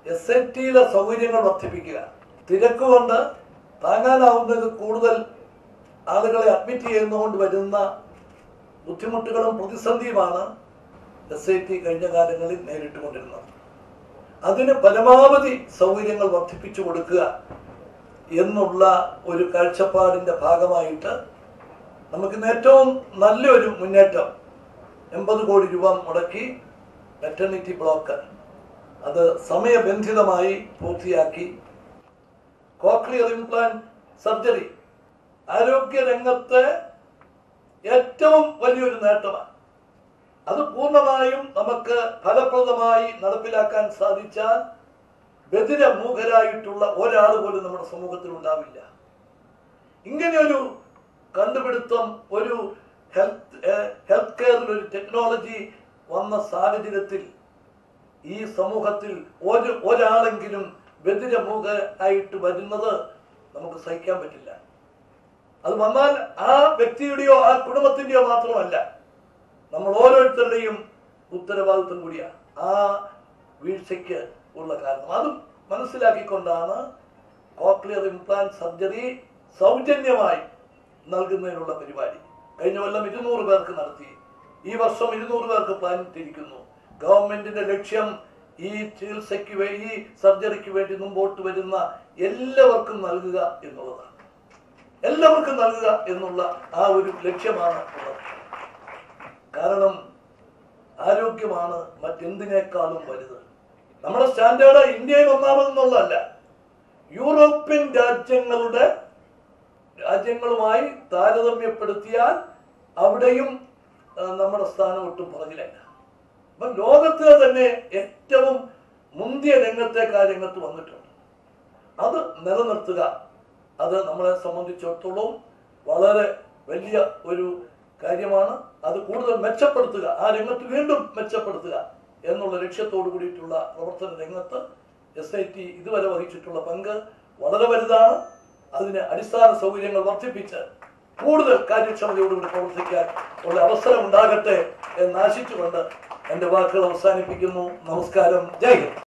SITയിലെ സൗകര്യങ്ങൾ വർദ്ധിപ്പിക്കുക. തിരക്ക് കൊണ്ട് താങ്ങാനാവുന്നത് കൂടുതൽ ആളുകളെ അഡ്മിറ്റ് ചെയ്യുന്നതുകൊണ്ട് വരുന്ന ബുദ്ധിമുട്ടുകളും പ്രതിസന്ധിയുമാണ് SIT കഴിഞ്ഞ കാലങ്ങളിൽ നേരിട്ടുകൊണ്ടിരുന്നത്. അതിന് പരമാവധി സൗകര്യങ്ങൾ വർദ്ധിപ്പിച്ചു കൊടുക്കുക എന്നുള്ള ഒരു കാഴ്ചപ്പാടിൻ്റെ ഭാഗമായിട്ട് നമുക്കിന്ന് ഏറ്റവും നല്ലൊരു മുന്നേറ്റം 80 കോടി രൂപ മുടക്കി മെറ്റർണിറ്റി ബ്ലോക്ക് അത് സമയബന്ധിതമായി പൂർത്തിയാക്കി. കോക്ലിയർ ഇംപ്ലാന്റ് സർജറി ആരോഗ്യരംഗത്തെ ഏറ്റവും വലിയൊരു നേട്ടമാണ്. അത് പൂർണ്ണമായും നമുക്ക് ഫലപ്രദമായി നടപ്പിലാക്കാൻ സാധിച്ചാൽ ബധിരമൂഖരായിട്ടുള്ള ഒരാൾ പോലും നമ്മുടെ സമൂഹത്തിൽ ഉണ്ടാവില്ല. ഇങ്ങനെയൊരു കണ്ടുപിടുത്തം ഒരു ഹെൽത്ത് കെയറിൽ ഒരു ടെക്നോളജി വന്ന സാഹചര്യത്തിൽ ഈ സമൂഹത്തിൽ ഒരാളെങ്കിലും ബധിരമൂഖരായിട്ട് വരുന്നത് നമുക്ക് സഹിക്കാൻ പറ്റില്ല. അത് വന്നാൽ ആ വ്യക്തിയുടെയോ ആ കുടുംബത്തിന്റെയോ മാത്രമല്ല, നമ്മൾ ഓരോരുത്തരുടെയും ഉത്തരവാദിത്വം കൂടിയാണ് ആ വീഴ്ചയ്ക്ക് ഉള്ള കാരണം. അതും മനസ്സിലാക്കിക്കൊണ്ടാണ് കോക്ലിയർ ഇംപ്ലാന്റ് സർജറി സൗജന്യമായി നൽകുന്നതിനുള്ള പരിപാടി. കഴിഞ്ഞ കൊല്ലം 200 പേർക്ക് നടത്തി. ഈ വർഷം 200 പേർക്ക് പ്ലാൻ ഇട്ടിരിക്കുന്നു. ഗവൺമെന്റിന്റെ ലക്ഷ്യം ഈ ചികിത്സയ്ക്ക് ഈ സർജറിക്ക് വേണ്ടി മുമ്പോട്ട് വരുന്ന എല്ലാവർക്കും നൽകുക എന്നുള്ളതാണ്. എല്ലാവർക്കും നൽകുക എന്നുള്ള ആ ഒരു ലക്ഷ്യമാണ് ഉള്ളത്. കാരണം ആരോഗ്യമാണ് മറ്റെന്തിനേക്കാളും വലുത്. നമ്മുടെ സ്റ്റാൻഡേർഡ് ഇന്ത്യയിൽ ഒന്നാമതെന്നുള്ളതല്ല, യൂറോപ്യൻ രാജ്യങ്ങളുമായി താരതമ്യപ്പെടുത്തിയാൽ അവിടെയും നമ്മുടെ സ്ഥാനം ഒട്ടും പുറകിലല്ല. അപ്പം ലോകത്തിലെ തന്നെ ഏറ്റവും മുന്തിയ രംഗത്തേക്ക് ആ രംഗത്ത് വന്നിട്ടുണ്ട്. അത് നിലനിർത്തുക, അത് നമ്മളെ സംബന്ധിച്ചിടത്തോളം വളരെ വലിയ ഒരു കാര്യമാണ്. അത് കൂടുതൽ മെച്ചപ്പെടുത്തുക, ആ രംഗത്ത് വീണ്ടും മെച്ചപ്പെടുത്തുക എന്നുള്ള ലക്ഷ്യത്തോടു കൂടിയിട്ടുള്ള പ്രവർത്തന രംഗത്ത് SIT ഇതുവരെ വഹിച്ചിട്ടുള്ള പങ്ക് വളരെ വലുതാണ്. അതിന് അടിസ്ഥാന സൗകര്യങ്ങൾ വർദ്ധിപ്പിച്ച് കൂടുതൽ കാര്യക്ഷമതയോടുകൂടി പ്രവർത്തിക്കാൻ ഉള്ള അവസരം ഉണ്ടാകട്ടെ എന്നാശിച്ചുകൊണ്ട് എൻ്റെ വാക്കുകൾ അവസാനിപ്പിക്കുന്നു. നമസ്കാരം. ജയ് ഹിന്ദ്.